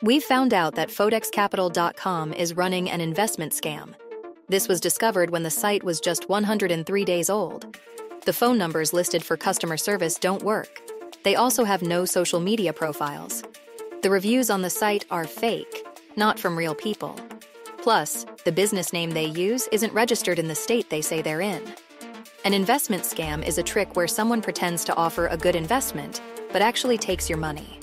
We found out that FodexCapital.com is running an investment scam. This was discovered when the site was just 103 days old. The phone numbers listed for customer service don't work. They also have no social media profiles. The reviews on the site are fake, not from real people. Plus, the business name they use isn't registered in the state they say they're in. An investment scam is a trick where someone pretends to offer a good investment, but actually takes your money.